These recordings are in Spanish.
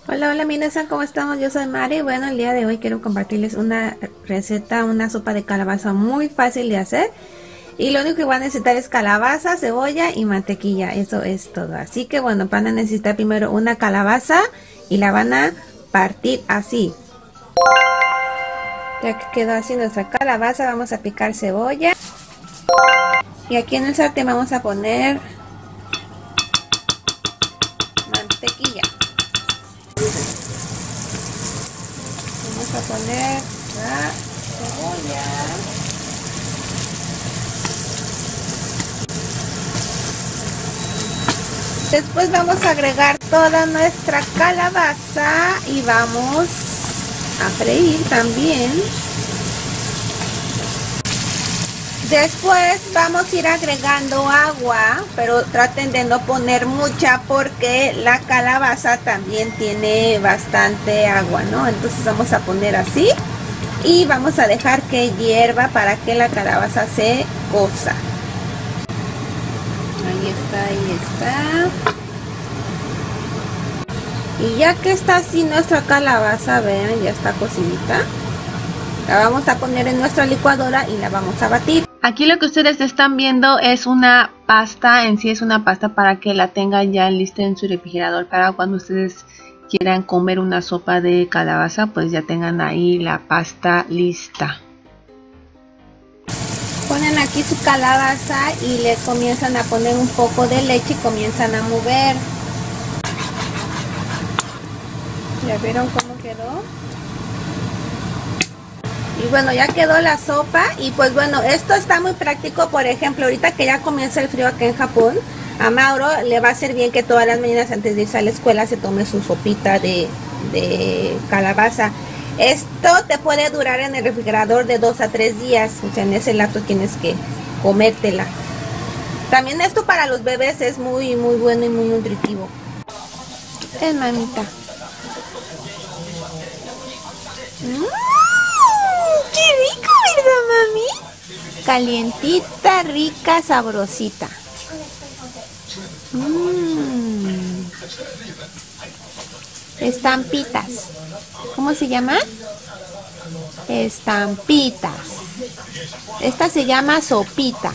Hola, hola, minasan, ¿cómo estamos? Yo soy Mari. Bueno, el día de hoy quiero compartirles una receta, una sopa de calabaza muy fácil de hacer. Y lo único que van a necesitar es calabaza, cebolla y mantequilla. Eso es todo. Así que bueno, van a necesitar primero una calabaza y la van a partir así. Ya que quedó así nuestra calabaza, vamos a picar cebolla. Y aquí en el sartén vamos a poner mantequilla. Vamos a poner la cebolla. Después vamos a agregar toda nuestra calabaza y vamos a freír también. Después vamos a ir agregando agua, pero traten de no poner mucha porque la calabaza también tiene bastante agua, ¿no? Entonces vamos a poner así y vamos a dejar que hierva para que la calabaza se cosa. Ahí está, ahí está. Y ya que está así nuestra calabaza, vean, ya está cocidita. La vamos a poner en nuestra licuadora y la vamos a batir. Aquí lo que ustedes están viendo es una pasta, en sí es una pasta para que la tengan ya lista en su refrigerador para cuando ustedes quieran comer una sopa de calabaza, pues ya tengan ahí la pasta lista. Ponen aquí su calabaza y le comienzan a poner un poco de leche y comienzan a mover. ¿Ya vieron cómo quedó? Y bueno, ya quedó la sopa y pues bueno, esto está muy práctico. Por ejemplo, ahorita que ya comienza el frío acá en Japón, a Mauro le va a ser bien que todas las mañanas antes de irse a la escuela se tome su sopita de calabaza. Esto te puede durar en el refrigerador de 2 a 3 días, o sea, en ese lapso tienes que comértela. También esto para los bebés es muy bueno y muy nutritivo. Mamita. ¡Qué rico, verdad, mami! Calientita, rica, sabrosita. Estampitas. ¿Cómo se llama? Estampitas. Esta se llama sopita.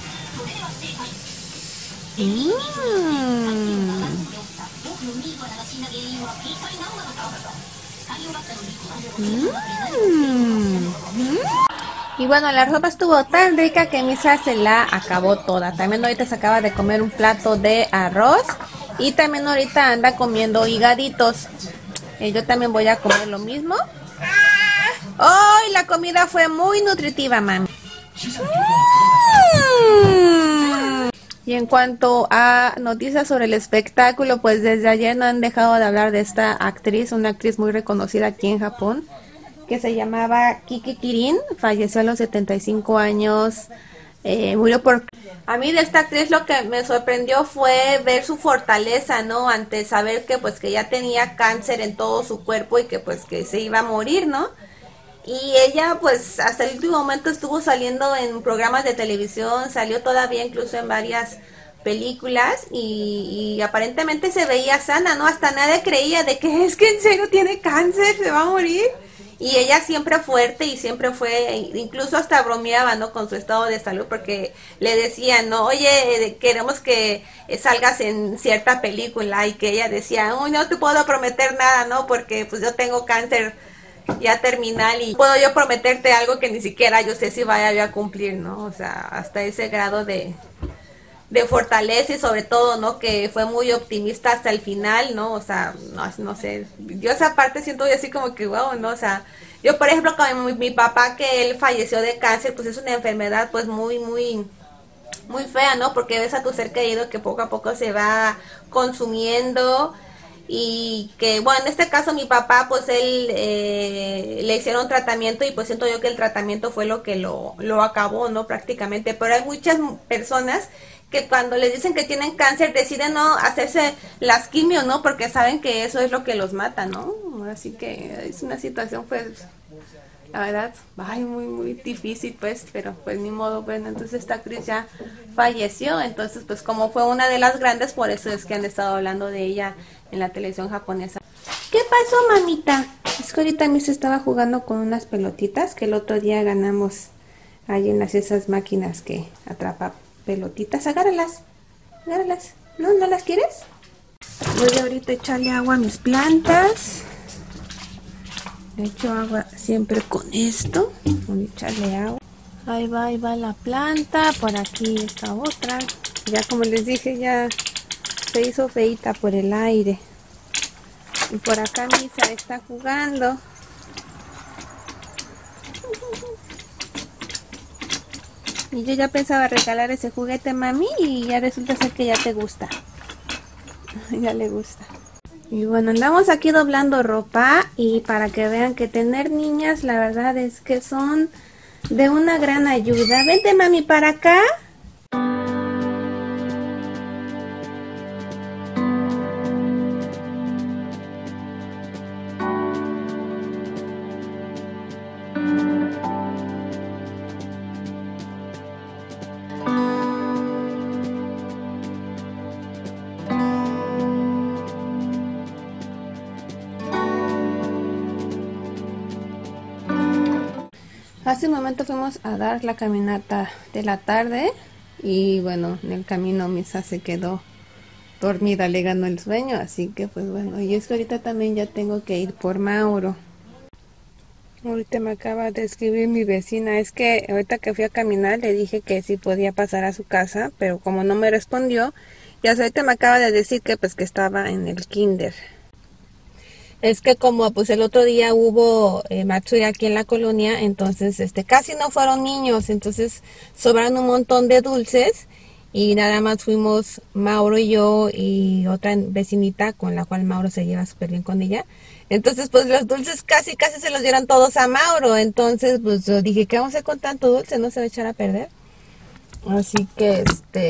Y bueno, la sopa estuvo tan rica que Misa se la acabó toda. También ahorita se acaba de comer un plato de arroz. Y también ahorita anda comiendo higaditos. Yo también voy a comer lo mismo. ¡Hoy la comida fue muy nutritiva, mami! Y en cuanto a noticias sobre el espectáculo, pues desde ayer no han dejado de hablar de esta actriz, una actriz muy reconocida aquí en Japón, que se llamaba Kiki Kirin, falleció a los 75 años, murió por... A mí de esta actriz lo que me sorprendió fue ver su fortaleza, ¿no? Ante saber que pues que ya tenía cáncer en todo su cuerpo y que pues que se iba a morir, ¿no? Y ella pues hasta el último momento estuvo saliendo en programas de televisión, salió todavía incluso en varias películas y aparentemente se veía sana, ¿no? Hasta nadie creía de que es que en serio tiene cáncer, se va a morir. Y ella siempre fuerte y siempre fue, incluso hasta bromeaba, ¿no? Con su estado de salud porque le decían, ¿no? Oye, queremos que salgas en cierta película y que ella decía, uy, no te puedo prometer nada, ¿no? Porque pues yo tengo cáncer ya terminal y puedo yo prometerte algo que ni siquiera yo sé si vaya yo a cumplir, ¿no? O sea, hasta ese grado de fortaleza y sobre todo, ¿no? Que fue muy optimista hasta el final, ¿no? O sea, no sé, yo esa parte siento así como que, wow, ¿no? O sea, yo por ejemplo con mi papá que él falleció de cáncer, pues es una enfermedad pues muy fea, ¿no? Porque ves a tu ser querido que poco a poco se va consumiendo. Y que bueno, en este caso mi papá pues él le hicieron tratamiento y pues siento yo que el tratamiento fue lo que lo acabó, ¿no? Prácticamente, pero hay muchas personas que cuando les dicen que tienen cáncer deciden no hacerse las quimios, ¿no? Porque saben que eso es lo que los mata, ¿no? Así que es una situación pues la verdad, ay, muy difícil pues, pero pues ni modo. Bueno, entonces esta actriz ya falleció, entonces pues como fue una de las grandes, por eso es que han estado hablando de ella en la televisión japonesa. ¿Qué pasó, mamita? Es que ahorita Miss estaba jugando con unas pelotitas que el otro día ganamos ahí en esas máquinas que atrapa pelotitas. Agárralas, agárralas. ¿No? ¿No las quieres? Voy ahorita a echarle agua a mis plantas. Le echo agua siempre con esto. Voy a echarle agua. Ahí va la planta. Por aquí está otra. Ya como les dije, ya se hizo feita por el aire. Y por acá Misa está jugando. Y yo ya pensaba regalar ese juguete, mami, y ya resulta ser que ya te gusta. Ya le gusta. Y bueno, andamos aquí doblando ropa y para que vean que tener niñas, la verdad es que son de una gran ayuda. Vente, mami, para acá. Hace un momento fuimos a dar la caminata de la tarde y bueno, en el camino Misa se quedó dormida, le ganó el sueño, así que pues bueno, y es que ahorita también ya tengo que ir por Mauro. Ahorita me acaba de escribir mi vecina, es que ahorita que fui a caminar le dije que sí podía pasar a su casa, pero como no me respondió, ya ahorita me acaba de decir que pues que estaba en el kinder. Es que como pues el otro día hubo Matsuri aquí en la colonia, entonces casi no fueron niños, entonces sobraron un montón de dulces y nada más fuimos Mauro y yo y otra vecinita con la cual Mauro se lleva súper bien con ella. Entonces pues los dulces casi se los dieron todos a Mauro, entonces pues yo dije, ¿qué vamos a hacer con tanto dulce? No se va a echar a perder. Así que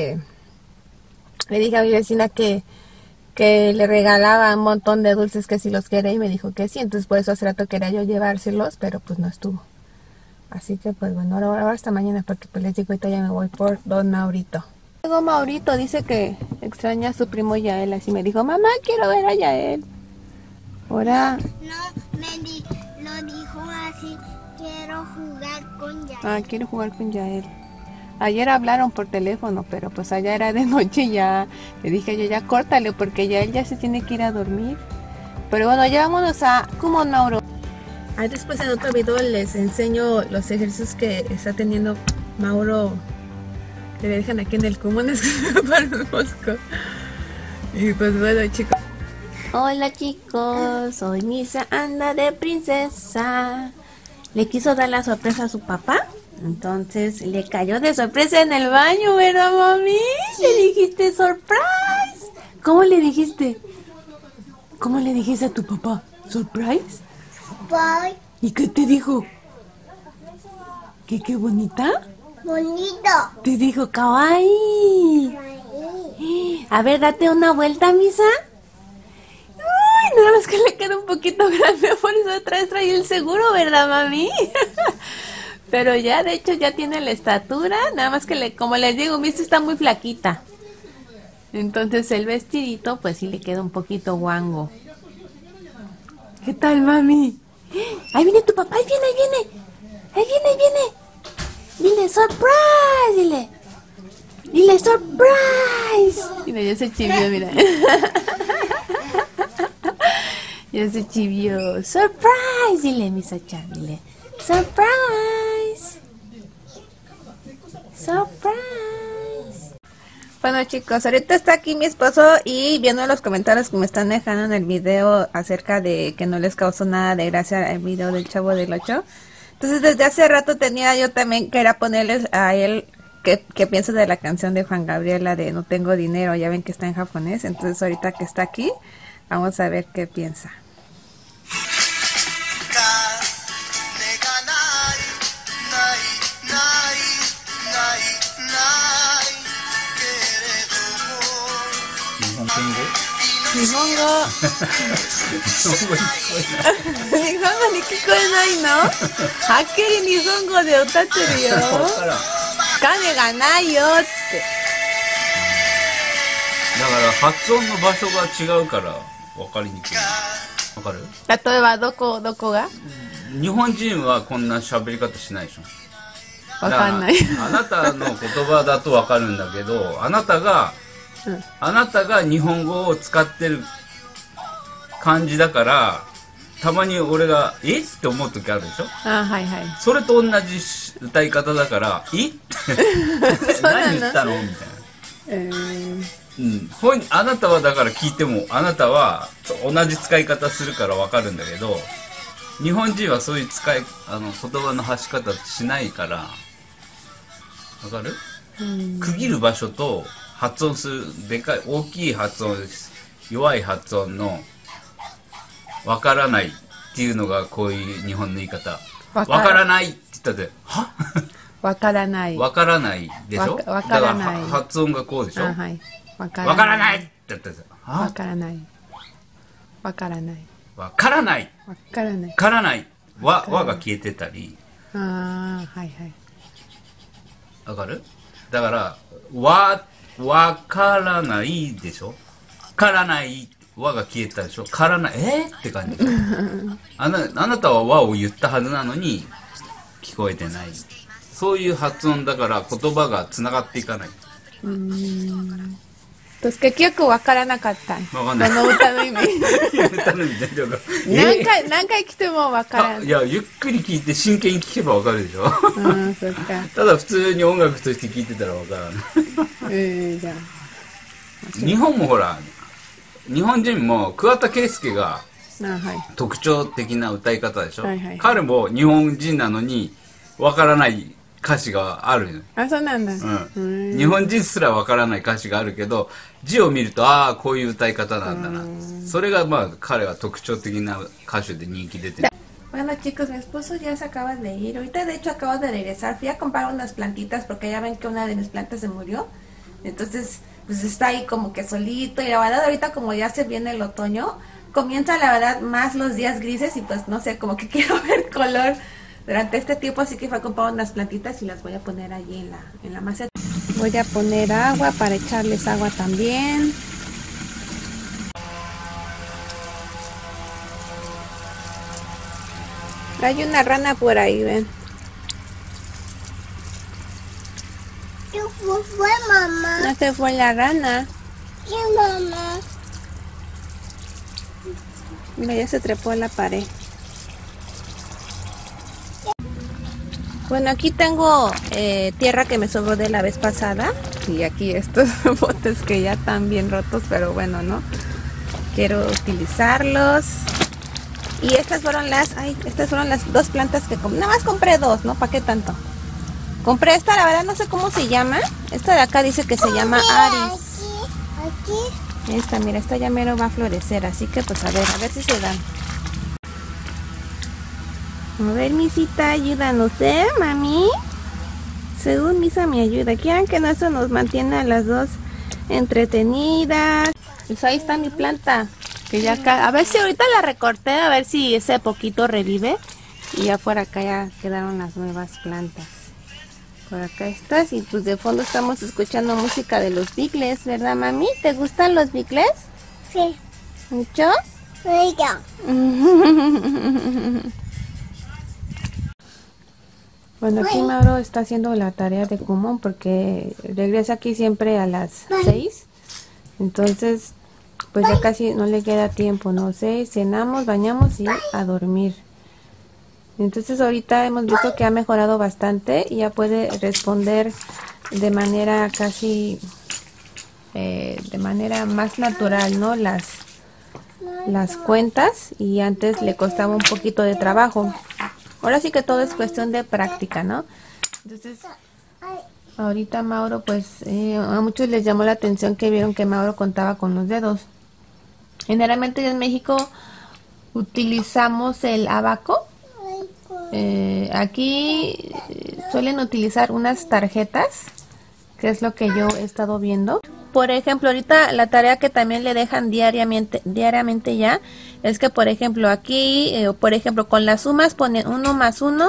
le dije a mi vecina que le regalaba un montón de dulces que si los quería y me dijo que sí, entonces por eso hace rato quería yo llevárselos, pero pues no estuvo. Así que pues bueno, ahora hasta mañana porque pues les digo, ahorita ya me voy por Don Maurito. Luego Maurito dice que extraña a su primo Yael, así me dijo, mamá, quiero ver a Yael. Ahora... No, lo dijo así, quiero jugar con Yael. Ah, quiero jugar con Yael. Ayer hablaron por teléfono, pero pues allá era de noche y ya le dije yo, ya córtale porque ya él ya se tiene que ir a dormir. Pero bueno, ya vámonos a Kumon Mauro. Ahí después en otro video les enseño los ejercicios que está teniendo Mauro, que le dejan aquí en el Kumon, es que para el Mosco. Y pues bueno, chicos. Hola chicos, hoy Misa anda de princesa. Le quiso dar la sorpresa a su papá. Entonces le cayó de sorpresa en el baño, ¿verdad, mami? Sí. Le dijiste surprise. ¿Cómo le dijiste? ¿Cómo le dijiste a tu papá? ¿Surprise? Bye. ¿Y qué te dijo? ¿Qué bonita? Bonito. Te dijo kawaii. A ver, date una vuelta, Misa. Uy, nada más que le queda un poquito grande, por eso trae el seguro, ¿verdad, mami? Pero ya, de hecho, ya tiene la estatura, nada más que como les digo, mi está muy flaquita. Entonces el vestidito, pues sí le queda un poquito guango. ¿Qué tal, mami? Ahí viene tu papá, ahí viene. Ahí viene. Dile, surprise, dile, surprise. Mira, ya se chivió, mira. Ya se chivió. Surprise, dile, Misa-chan, dile. Surprise. Bueno chicos, ahorita está aquí mi esposo y viendo los comentarios que me están dejando en el video acerca de que no les causó nada de gracia el video del Chavo del 8. Entonces desde hace rato tenía yo también, quería ponerles a él qué piensa de la canción de Juan Gabriel, la de No tengo dinero, ya ven que está en japonés. Entonces ahorita que está aquí, vamos a ver qué piensa. Nihongo ni kikoenai no? Hakkiri Nihongo de utatteるよ。金がないよって。 だから発音の場所が違うから分かりにくい。 わかる？ 例えばどこが？ 日本人はこんな喋り方しないでしょ。 わかんない。 あなたの言葉だとわかるんだけど、あなたが日本語を使ってる感じだから、たまに俺が「えっ?」て思う時あるでしょ。 あ、はいはい。 それと同じ歌い方だから「えっ?」って何言ったのみたいな。あなたはだから聞いても、あなたは同じ使い方するからわかるんだけど、日本人はそういう言葉の発し方しないから。わかる？区切る場所と発音する大きい発音、弱い発音のわからないっていうのがこういう日本の言い方。わからないって言ったってはわからない。 わからないでしょ。 わからない。 だから発音がこうでしょ。 はい。わからないって言ったってわからない。わからない。 わからない。 わからない。 からない。わが消えてたり。 はいはい。 わかる？だからわからないでしょ。からないわが消えたでしょ。からないって感じでしょ。あなたはわを言ったはずなのに聞こえてない。そういう発音だから言葉がつながっていかない。 結局わからなかった。 わかんない。 この歌の意味。 歌の意味だ何回来てもわからない。 いや、ゆっくり聞いて真剣に聞けばわかるでしょ。 そっか。 ただ普通に音楽として聞いてたらわからない。 じゃあ。 日本もほら、日本人も桑田佳祐が特徴的な歌い方でしょ。彼も日本人なのにわからない歌詞がある。 あ、そうなんだ。 日本人すらわからない歌詞があるけど、字を見るとこういう歌い方なんだな。それが彼は特徴的な歌手で人気出てる。 Bueno chicos, mi esposo ya se acaba de ir. Ahorita de hecho acabo de regresar. Fui a comprar unas plantitas porque ya ven que una de mis plantas se murió. Entonces, pues está ahí como que solito. Y la verdad ahorita como ya se viene el otoño, comienza la verdad más los días grises y pues no sé, como que quiero ver color durante este tiempo, así que fui a comprar unas plantitas y las voy a poner allí en la maceta. Voy a poner agua para echarles agua también. Hay una rana por ahí, ven. ¿Qué fue, mamá? No se fue la rana. ¿Qué, mamá? Mira, ya se trepó a la pared. Bueno, aquí tengo tierra que me sobró de la vez pasada. Y aquí estos botes que ya están bien rotos, pero bueno, ¿no? Quiero utilizarlos. Y estas fueron las dos plantas que compré. Nada más compré dos, ¿no? ¿Para qué tanto? Compré esta, la verdad no sé cómo se llama. Esta de acá dice que se llama Aris. Aquí. Esta, mira, esta ya mero va a florecer, así que pues a ver si se dan. A ver, Misita, ayúdanos, mami. Según Misa me ayuda. Quieran que no, eso nos mantiene a las dos entretenidas. Pues ahí está mi planta. Que ya acá, a ver si ahorita la recorté, a ver si ese poquito revive. Y ya por acá ya quedaron las nuevas plantas. Por acá estas y pues de fondo estamos escuchando música de los Beatles, ¿verdad, mami? ¿Te gustan los Beatles? Sí. ¿Mucho? Sí. Bueno, aquí Mauro está haciendo la tarea de Kumon porque regresa aquí siempre a las 6. Entonces, pues ya casi no le queda tiempo, no sé, cenamos, bañamos y a dormir. Entonces ahorita hemos visto que ha mejorado bastante y ya puede responder de manera casi, de manera más natural, ¿no? Las cuentas, y antes le costaba un poquito de trabajo. Ahora sí que todo es cuestión de práctica, ¿no? Entonces, ahorita Mauro, pues a muchos les llamó la atención que vieron que Mauro contaba con los dedos. Generalmente en México utilizamos el abaco. Aquí suelen utilizar unas tarjetas, que es lo que yo he estado viendo. Por ejemplo, ahorita la tarea que también le dejan diariamente ya, es que por ejemplo aquí, por ejemplo con las sumas ponen 1 más 1,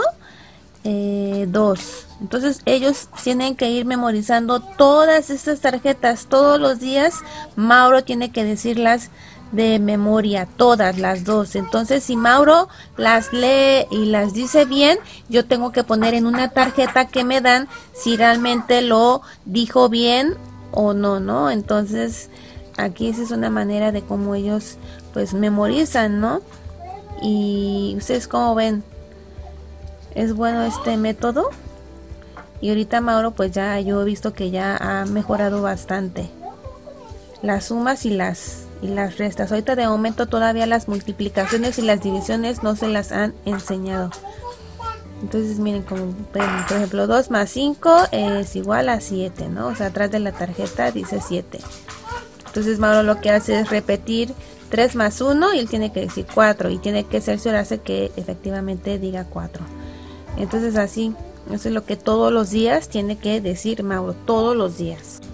2. Entonces ellos tienen que ir memorizando todas estas tarjetas todos los días. Mauro tiene que decirlas de memoria, todas las dos. Entonces, si Mauro las lee y las dice bien, yo tengo que poner en una tarjeta que me dan si realmente lo dijo bien o no, ¿no? Entonces, aquí esa es una manera de cómo ellos, pues, memorizan, ¿no? Y ustedes, ¿cómo ven? ¿Es bueno este método? Y ahorita Mauro, pues ya yo he visto que ya ha mejorado bastante las sumas y las restas. Ahorita de momento todavía las multiplicaciones y las divisiones no se las han enseñado. Entonces miren, como ven, por ejemplo, 2 más 5 es igual a 7, ¿no? O sea, atrás de la tarjeta dice 7. Entonces Mauro lo que hace es repetir 3 más 1 y él tiene que decir 4. Y tiene que cerciorarse que efectivamente diga 4. Entonces así, eso es lo que todos los días tiene que decir Mauro, todos los días.